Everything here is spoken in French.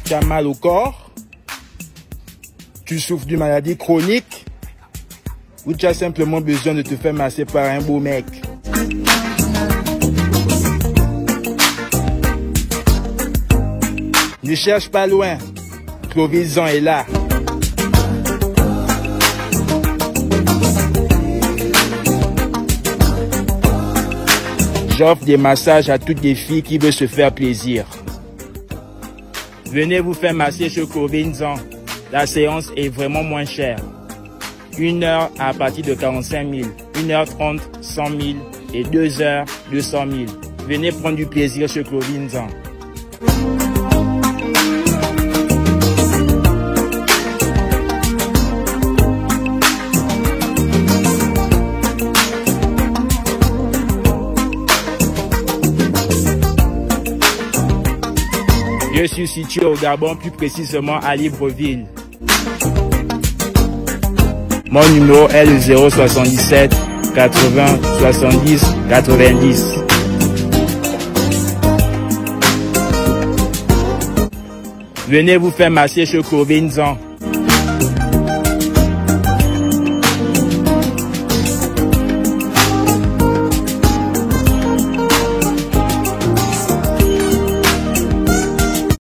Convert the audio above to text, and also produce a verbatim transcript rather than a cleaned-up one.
tu as mal au corps, tu souffres d'une maladie chronique ou tu as simplement besoin de te faire masser par un beau mec. Ne cherche pas loin, Clovis-en est là. J'offre des massages à toutes les filles qui veulent se faire plaisir. Venez vous faire masser chez Clovis-en. La séance est vraiment moins chère. Une heure à partir de quarante-cinq mille, une heure trente, cent mille et deux heures, deux cent mille. Venez prendre du plaisir chez Clovis-en. Je suis situé au Gabon, plus précisément à Libreville. Mon numéro est le zéro soixante-dix-sept quatre-vingts soixante-dix quatre-vingt-dix. Venez vous faire masser chez Clovis-en.